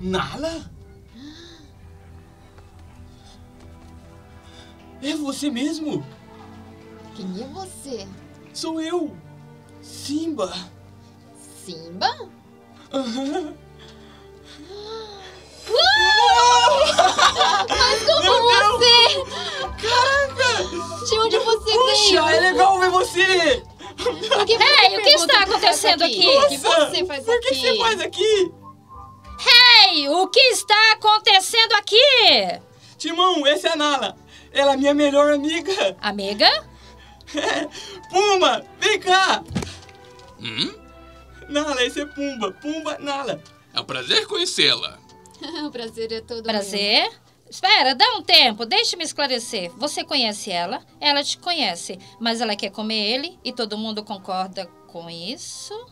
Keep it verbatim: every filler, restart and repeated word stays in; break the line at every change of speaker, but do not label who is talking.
Nala? É você mesmo?
Quem é você?
Sou eu, Simba.
Simba?
Aham.
Mas como
Meu Deus!
você?
Caraca!
De onde você
Puxa,
veio?
é legal ver você!
Por que você
Ei, o que
pergunta
está
o faz
acontecendo aqui?
O que você faz
Por que
aqui?
você faz aqui?
Ei, o que está acontecendo aqui?
Timão, essa é a Nala. Ela é minha melhor amiga.
Amiga?
É. Pumba, vem cá.
Hum?
Nala, esse é Pumba. Pumba, Nala.
É um prazer conhecê-la.
O prazer é todo
Prazer. Espera, dá um tempo, deixe-me esclarecer. Você conhece ela, ela te conhece, mas ela quer comer ele e todo mundo concorda com isso?